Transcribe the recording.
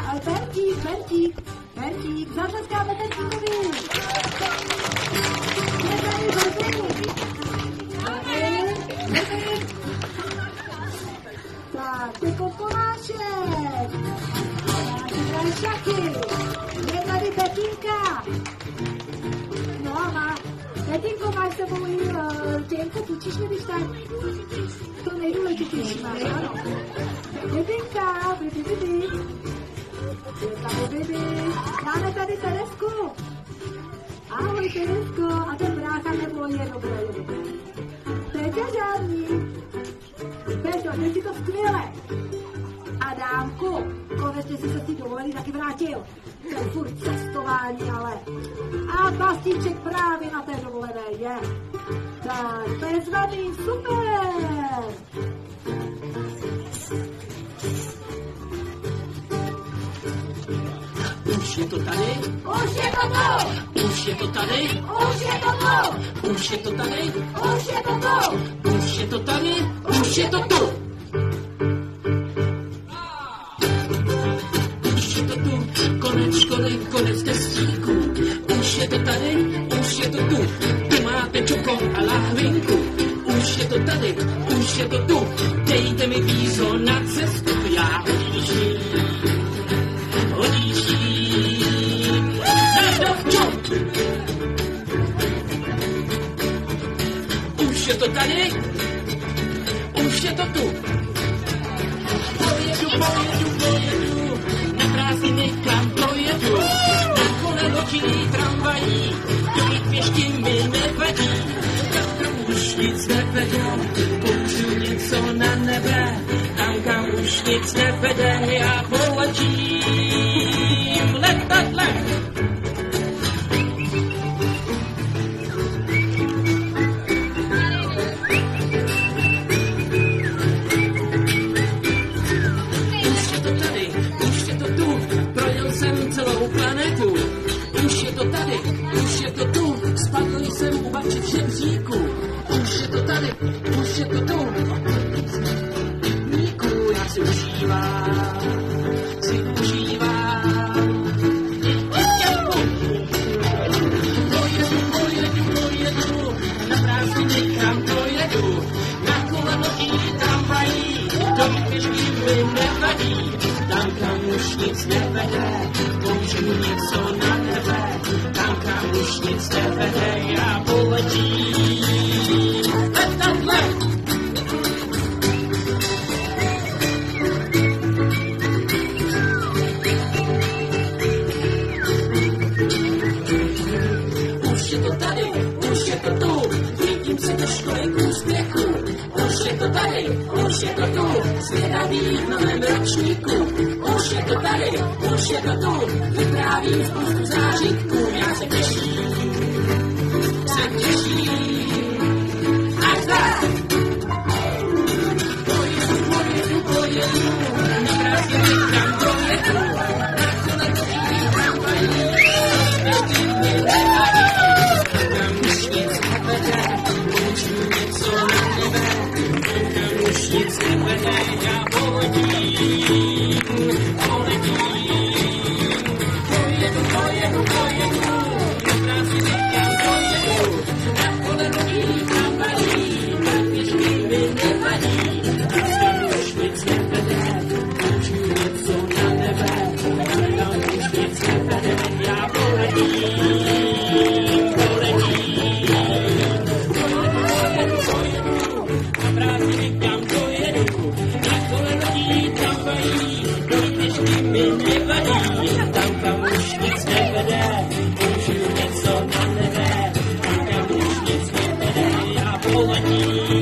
Ale Bertík, zatleskáme Bertíkovi. Je tady Bertík. Tak, teď Koláček. Hraje šachy. Je tady Betínka. No a má. Betínko, máš s sebou těnku, půjčíš mi když tak? To nejdůležitější máš, ano. Betínka, bibi. Je tady bibi. Máme tady Teresku. Ahoj Teresko. A ten brácha nebo je dobré. Peťa žádný. Peťo, teď si to skvěle. Adámku, konečně si se si dovolený taky vrátil. Ten furt cestování, ale. A Bastíček právě na té dovolené je. Tak, bezvadný, super. Už je to tady? Už je to to! Už je to tady? Už je to to! Už je to tady? Už je to to! Už je to tady? Už je to tu! Už je to tu, konec testíku. Už je to tady, už je to tu. Tu máte čoko a lahvinku. Už je to tady, už je to tu. Dejte mi vízo na cestu, já odjíždím. Už je to tady, už je to tu. Pojedu, na prázdniny kam dojedu. Na kole loďí tramvají, tolik pěšky mi nevadí. Tam už nic nevede, použiju něco na nebe. Tam už nic nevede, já poletím letadlem. Už je to tady, už je to tu, spadl jsem u bači v žebříku. Už je to tady, už je to tu, míku, já si užívám. Pojedu, na prázdniny kam dojedu. Na kole loďí tramvají, to pěšky mi nevadí. Tam, kam už nic nevede, použiju něco na nebe. Tam, kam už nic nevede, já poletím letadlem. Už je to tady, už je to tu, vidím se do školy k úspěchu. Už je to tady, už je to tu, zvědavý v novém ročníku. Už je to tady, už je to tu, vyprávím spoustu zážitků. Já se těším, až tak. Pojedu, na prázdniny kam dojedu. Na kole loďí tramvají, pěšky mi nevadí. Tam už nic nevede, použiju něco na nebe. Tam už nic nevede, já poletím. Pojedu, na prázdniny kam dojedu. Na kole loďí tramvají, pěšky mi nevadí. Tam už nic nevede, použiju něco na nebe. Tam už nic nevede, já poletím. Na prázdniny kam dojedu. Na kole loďí tramvají, pěšky mi nevadí. Tam, kam už nic nevede, použiju něco na nebe. Tam, kam už nic nevede, já poletím.